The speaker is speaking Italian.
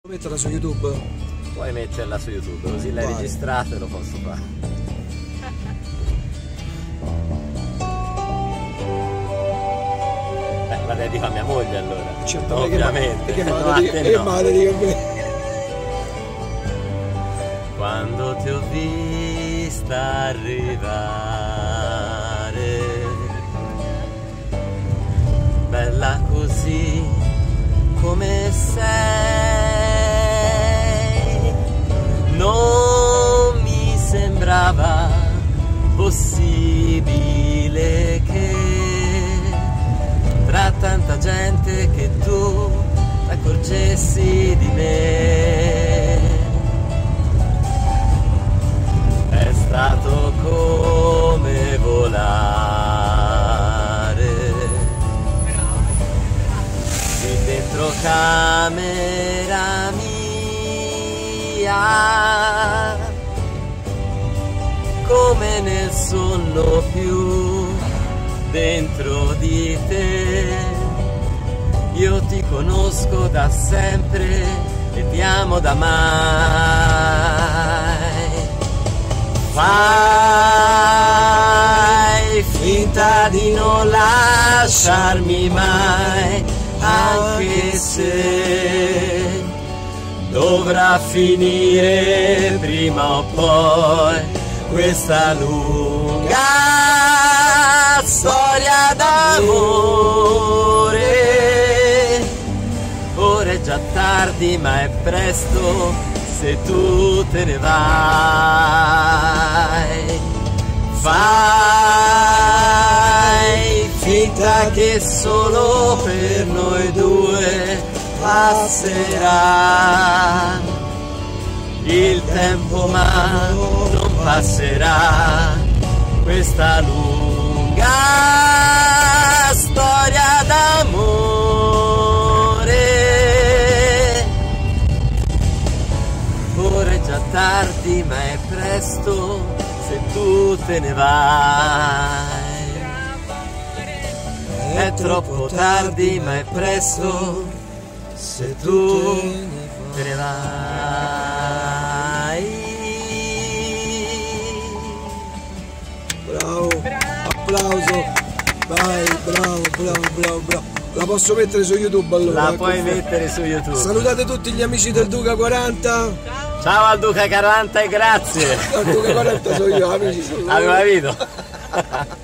Metterla su YouTube? Puoi metterla su YouTube, così l'hai registrata e lo posso fare. La dedico a mia moglie allora. Certo, ovviamente. Che male dico a me. Quando ti ho vista arrivare, bella così come sei, non mi sembrava possibile che tra tanta gente che tu ti accorgessi di me. È stato come volare qui dentro camera mia, come nel sonno più dentro di te. Io ti conosco da sempre e ti amo da mai. Fai finta di non lasciarmi mai, anche se dovrà finire prima o poi questa lunga storia d'amore. Ora è già tardi ma è presto se tu te ne vai. Fai finta che solo per noi due passerà il tempo, ma non passerà questa lunga storia d'amore. Ora è già tardi ma è presto se tu te ne vai. È troppo tardi ma è presto se tu te ne vai. Bravo, applauso. Vai, bravo. La posso mettere su YouTube allora? La puoi mettere su YouTube. Salutate tutti gli amici del Duca 40. Ciao al Duca 40 e grazie. Al Duca 40 sono io, amici sono loro. Avevo capito?